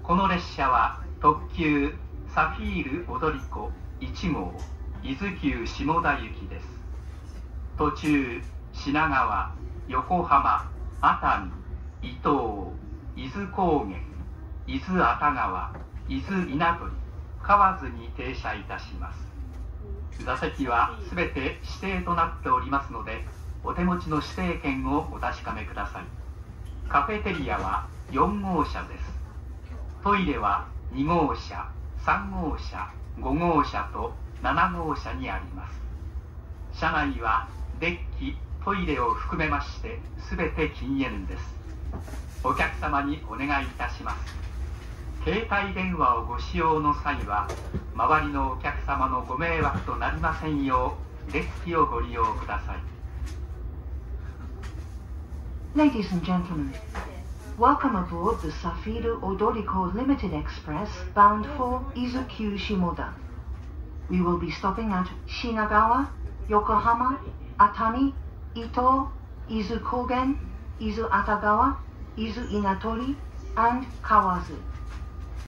この列車は特急サフィール踊り子1号伊豆急下田行きです。途中品川、横浜、熱海、伊東、伊豆高原、伊豆熱川、伊豆稲取、河津に停車いたします。座席はすべて指定となっておりますので、お手持ちの指定券をお確かめください。カフェテリアは4号車です。トイレは2号車、3号車、5号車と7号車にあります。車内はデッキ、トイレを含めまして全て禁煙です。お客様にお願いいたします。携帯電話をご使用の際は、周りのお客様のご迷惑となりませんよう、デッキをご利用ください。 Ladies and gentlemen, welcome aboard the Safiru Odoriko Limited Express bound for Izuku Shimoda. We will be stopping at Shinagawa, Yokohama, Atami, Ito, Izu Kogen, Izu Atagawa, Izu Inatori, and Kawazu.